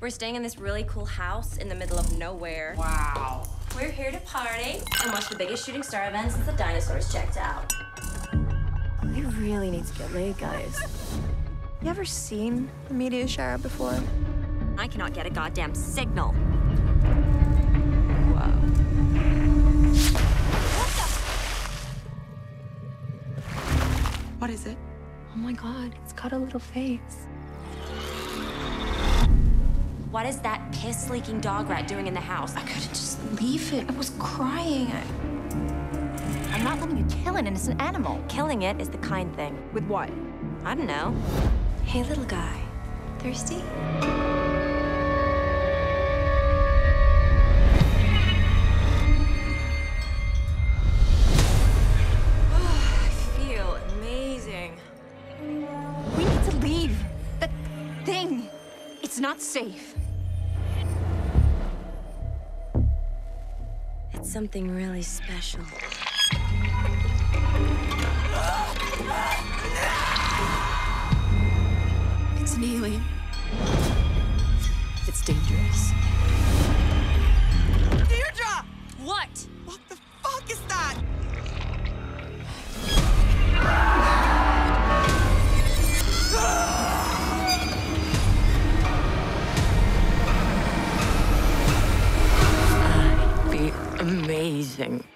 We're staying in this really cool house in the middle of nowhere. Wow. We're here to party and watch the biggest shooting star event since the dinosaurs checked out. I really need to get laid, guys. You ever seen a meteor shower before? I cannot get a goddamn signal. Wow. What is it? Oh my God, it's got a little face. What is that piss-leaking dog rat doing in the house? I couldn't just leave it. I was crying. I'm not letting you kill an innocent animal. Killing it is the kind thing. With what? I don't know. Hey, little guy. Thirsty? I feel amazing. We need to leave. That thing. It's not safe. It's something really special. It's an alien. It's dangerous. Deirdre! What? What the fuck is that? Be amazing.